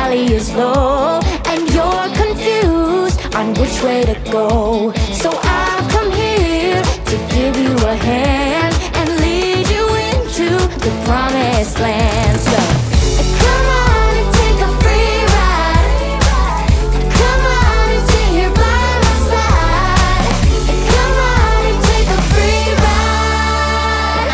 valley is low, and you're confused on which way to go. So I've come here to give you a hand and lead you into the promised land. So come on and take a free ride. Come on and sit here by my side. Come on and take a free ride.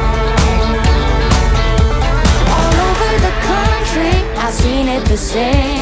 All over the country, I've seen it the same.